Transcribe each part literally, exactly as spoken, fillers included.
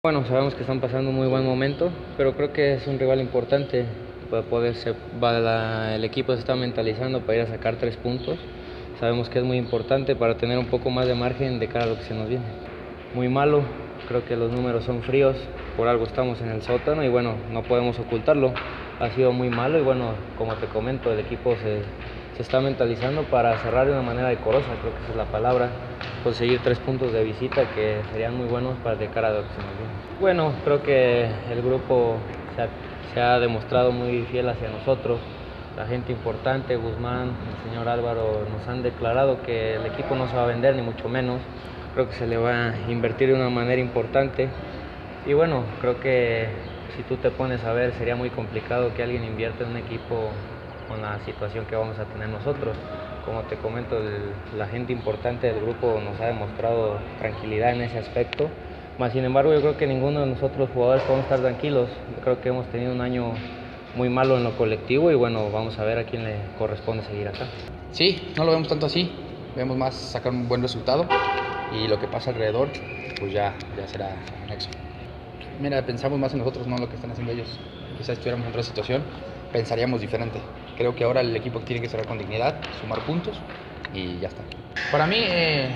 Bueno, sabemos que están pasando un muy buen momento, pero creo que es un rival importante para poder ser, va la- el equipo se está mentalizando para ir a sacar tres puntos. Sabemos que es muy importante para tener un poco más de margen de cara a lo que se nos viene. Muy malo, creo que los números son fríos, por algo estamos en el sótano y bueno, no podemos ocultarlo. Ha sido muy malo y bueno, como te comento, el equipo se, se está mentalizando para cerrar de una manera decorosa, creo que esa es la palabra, conseguir tres puntos de visita que serían muy buenos para de cara a lo que se nos viene. Bueno, creo que el grupo se ha, se ha demostrado muy fiel hacia nosotros. La gente importante, Guzmán, el señor Álvaro, nos han declarado que el equipo no se va a vender, ni mucho menos. Creo que se le va a invertir de una manera importante. Y bueno, creo que si tú te pones a ver, sería muy complicado que alguien invierta en un equipo con la situación que vamos a tener nosotros. Como te comento, el, la gente importante del grupo nos ha demostrado tranquilidad en ese aspecto. Más sin embargo, yo creo que ninguno de nosotros jugadores podemos estar tranquilos. Yo creo que hemos tenido un año muy malo en lo colectivo y bueno, vamos a ver a quién le corresponde seguir acá. Sí, no lo vemos tanto así, vemos más sacar un buen resultado y lo que pasa alrededor, pues ya, ya será anexo. Mira, pensamos más en nosotros, no en lo que están haciendo ellos. Quizás si estuviéramos en otra situación, pensaríamos diferente. Creo que ahora el equipo tiene que cerrar con dignidad, sumar puntos y ya está. Para mí, eh,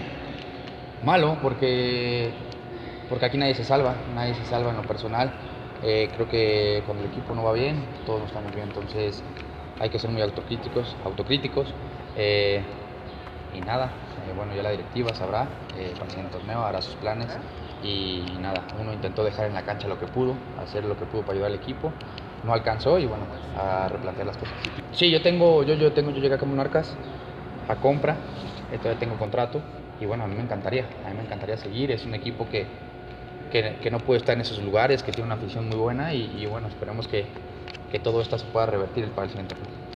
malo, porque, porque aquí nadie se salva, nadie se salva en lo personal. Eh, creo que cuando el equipo no va bien, todos no estamos bien, entonces hay que ser muy autocríticos, autocríticos eh, y nada, eh, bueno, ya la directiva sabrá, eh, para el siguiente torneo hará sus planes y nada, uno intentó dejar en la cancha lo que pudo, hacer lo que pudo para ayudar al equipo, no alcanzó y bueno, a replantear las cosas. Sí, yo tengo, yo, yo tengo, yo llegué a Monarcas a compra, eh, todavía tengo contrato y bueno, a mí me encantaría, a mí me encantaría seguir, es un equipo que Que, que, no puede estar en esos lugares, que tiene una afición muy buena y, y bueno, esperemos que, que todo esto se pueda revertir para el siguiente.